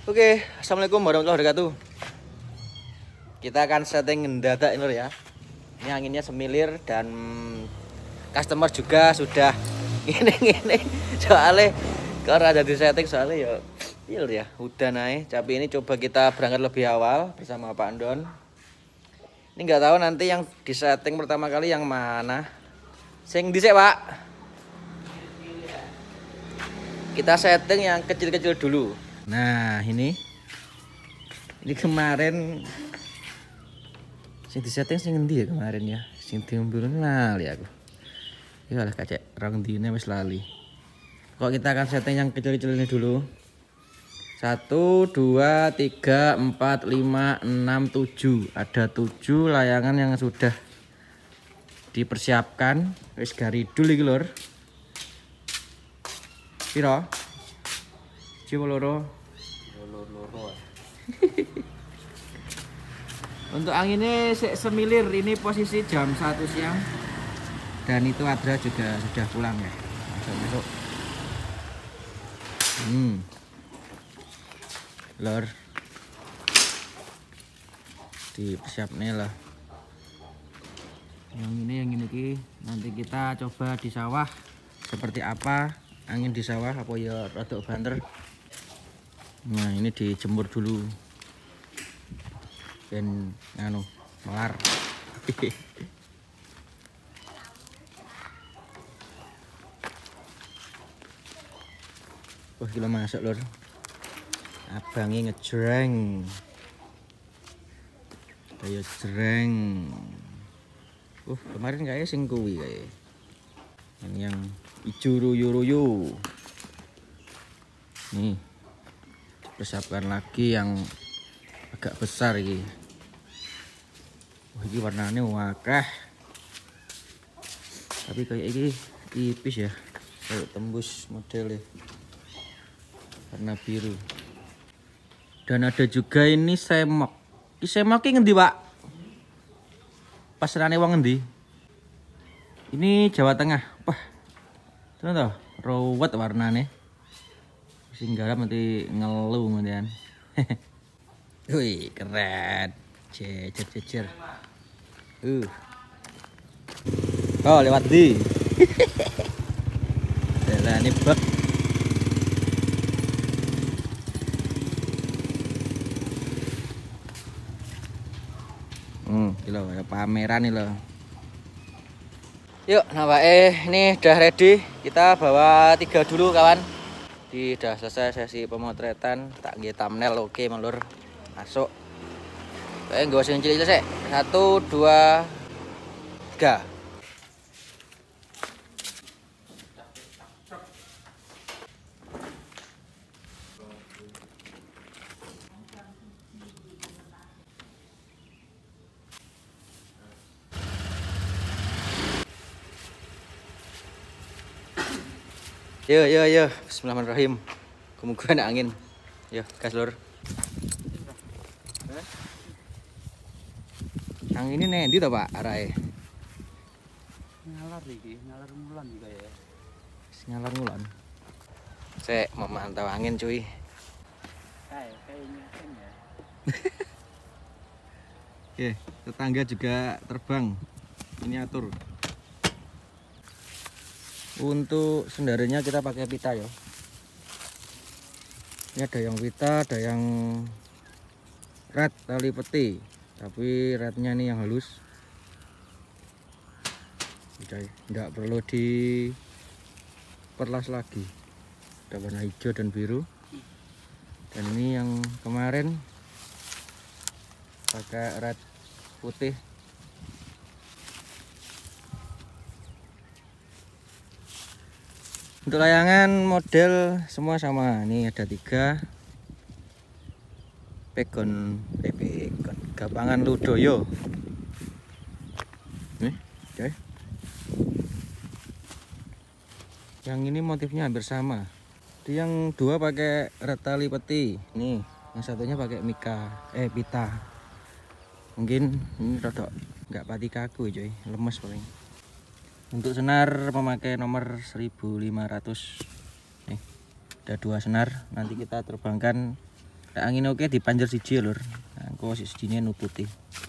Oke, assalamualaikum warahmatullahi wabarakatuh. Kita akan setting mendadak ini ya. Ini anginnya semilir dan customer juga sudah gini. Soalnya kalau ada di setting soalnya ya udah naik. Tapi ini coba kita berangkat lebih awal bersama Pak Andon. Ini nggak tahu nanti yang di setting pertama kali yang mana. Sing dhisik, Pak. Kita setting yang kecil-kecil dulu. Nah, ini kemarin sing disetting sing ngendi ya kemarin ya? Sing diumbulin lali aku. Ya lah kacek rong dine wis lali. Kok kita akan setting yang kecil-kecil ini dulu. 1 2 3 4 5 6 7. Ada 7 layangan yang sudah dipersiapkan. Wis garidul iki lur. Piro? Coba loro. Untuk anginnya semilir, ini posisi jam 1 siang. Dan itu Adra juga sudah pulang ya. Masuk. Lor. Dipersiapnya lah. Yang ini nanti kita coba di sawah seperti apa. Angin di sawah apa ya rada banter. Nah, ini dijemur dulu. Dan melar. Wah, gila masuk lur. Abangnya ngejreng. Kayak jreng. Kemarin kayaknya sing kuwi kayak. Yang ijo ruyu-ruyu. Nih. Persiapkan lagi yang agak besar ini. Wah, ini warnanya wakah. Tapi kayak ini tipis ya. Kayak tembus modelnya. Warna biru. Dan ada juga ini semok. Ini semok ini ngendi, Pak? Pasarane wong ngendi? Ini Jawa Tengah. Wah. Terus toh, rawat warnanya. Sing garap nanti ngeluh kemudian. Wih, keren. Jejer. Oh, lewat di. Jalan ini bak. Gila, ada pameran nih loh. Yuk, ini udah ready. Kita bawa 3 dulu kawan. Udah selesai sesi pemotretan. Tak nggih thumbnail oke melur. Masuk. Kayak gak usah cilik sih. 1 2 3. Yo. Bismillahirrahmanirrahim. Kemungkinan ada angin. Yo, gas lur. Angin ini nendi toh, Pak? Arahe. Ngalar iki, ngalar mulan juga ya. Ngalar mulan. Saya memantau angin, cuy. Kayaknya ya. Oke, tetangga juga terbang. Miniatur. Untuk sendaranya kita pakai pita ya. Ini ada yang pita, ada yang red tali peti. Tapi rednya nih yang halus. Tidak perlu diperlas lagi. Ada warna hijau dan biru. Dan ini yang kemarin pakai red putih. Untuk layangan model semua sama. Ini ada 3 pegon gapangan Ludoyo. Nih, okay. Yang ini motifnya hampir sama. Yang 2 pakai red tali peti. Nih, yang satunya pakai pita. Mungkin ini rada nggak pati kaku coy, lemes paling. Untuk senar memakai nomor 1500. Nih, ada 2 senar. Nanti kita terbangkan Angin oke dipanjer siji lur. Engko sijine nututi.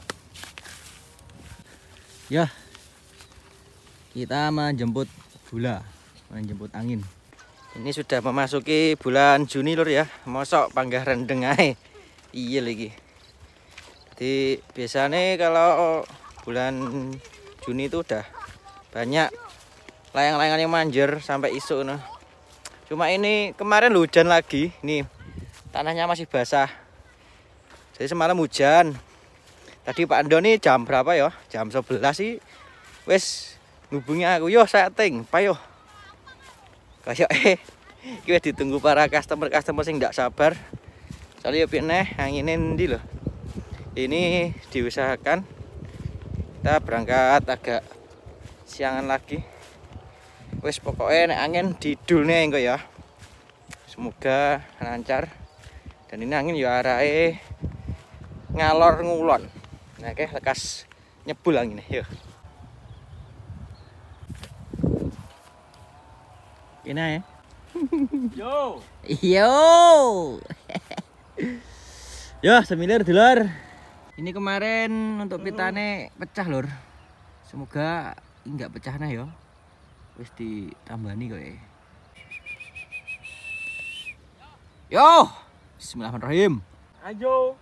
Ya. Kita menjemput bola, menjemput angin. Ini sudah memasuki bulan Juni lur ya. Mosok panggah rendeng ae. Iya lagi. Jadi biasanya kalau bulan Juni itu udah banyak layang-layangan yang manjer sampai isuk nah. Cuma ini kemarin hujan lagi. Nih tanahnya masih basah. Jadi semalam hujan. Tadi Pak Andoni jam berapa ya? Jam 11 sih. Wes ngubungi aku, yo setting, payo. Kayak kita ditunggu para customer sing nggak sabar. Soalnya pineh anginin di loh. Ini diusahakan kita berangkat agak siangan lagi. Wes pokoknya nek angin didulne engko ya. Semoga lancar. Dan ini angin ya arahe ngalor ngulon. Nah, oke, lekas nyebul angin yuk. Ini ya. Yo. Yo. Yo, semilir dulur. Ini kemarin untuk pitane pecah lur. Semoga enggak pecah nah yo. Wis ditambani kok ya. Yo. Bismillahirrahmanirrahim. Ayo.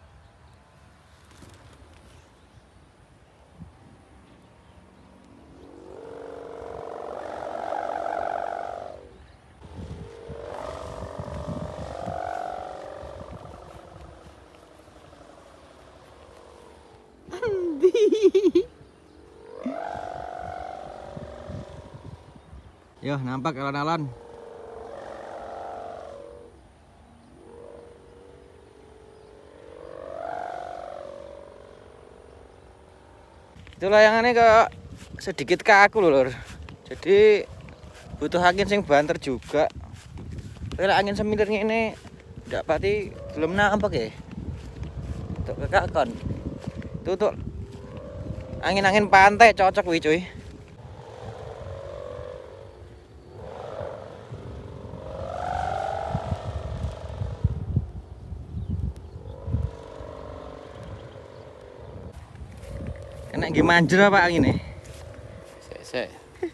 Yo, nampak alon-alon. Itu layangannya kok sedikit kaku lho lur. Jadi butuh angin sing banter juga. Kalau angin semilir ini ndak pati belum nampak ya. Untuk kekakon. Itu untuk angin-angin pantai cocok wih cuy. Kena gimana manjer apa angin nih? Sek.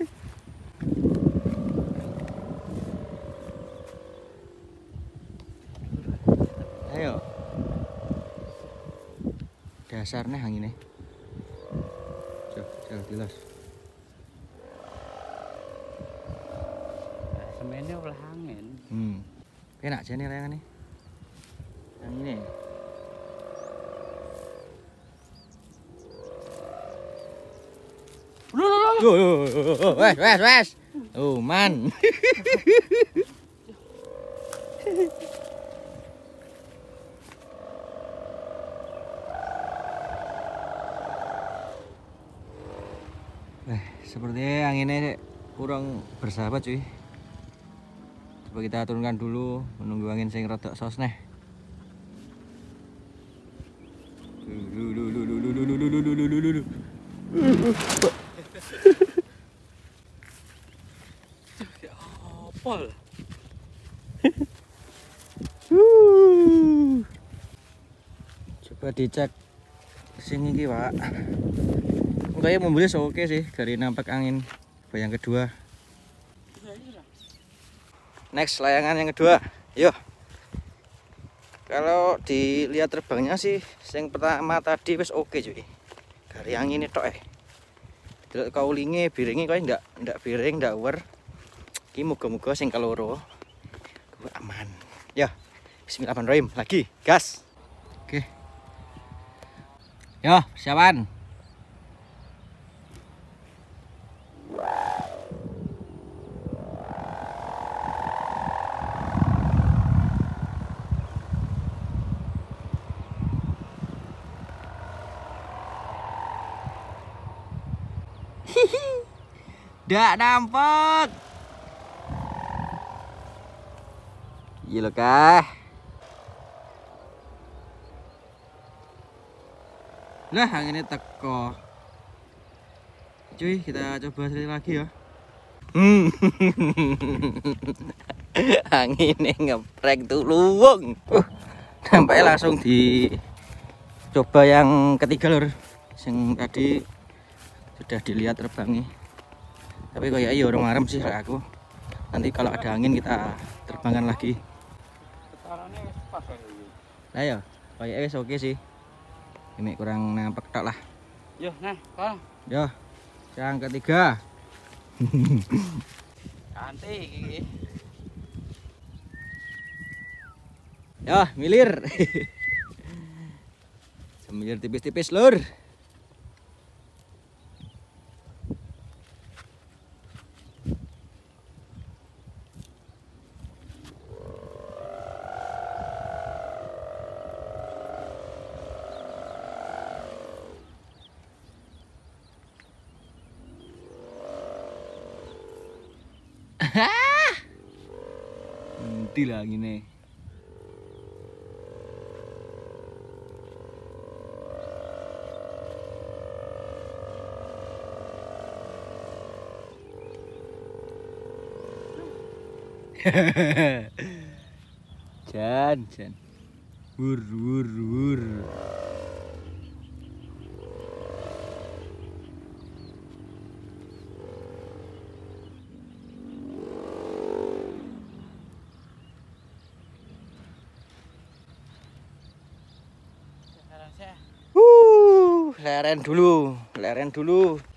Ayo. Dasarnya angin nih. Coba jelas. Semennya olah angin. Enak aja nih layangan nih. Angin nih. Wes. Oh, man. Sepertinya anginnya kurang bersahabat cuy. Coba kita turunkan dulu menunggu angin sing rodok sos nih. Pol. Coba dicek sini iki, Pak. Kayaknya mobilnya oke sih dari nampak angin yang kedua. Next layangan yang kedua. Yuk. Kalau dilihat terbangnya sih yang pertama tadi wis oke cuy. Dari angin itu Delok kaulinge biringe kowe ndak biring ndak wer. Iki muga-muga sing kaloro aman. Ya. Bismillahirrahmanirrahim. Lagi gas. Oke. Yo, siapan. Ndak nampak. Iya loh kah? Nah, anginnya teko. Cuy, kita coba sekali lagi ya. Anginnya ngeprank tuh luwung. sampai langsung dicoba yang ketiga lur. Yang tadi sudah dilihat terbangnya. Tapi kayak iya orang marem sih aku. Nanti kalau ada angin kita terbangkan lagi. Lah ya, kayaknya wis oke sih. Ini kurang nampak tok lah. Yo, nah, kau. Yo, yang ketiga. Cantik iki. Ya, milir. Semilir tipis-tipis, lur. Nanti lah gini. Jan. Wur. Leren dulu.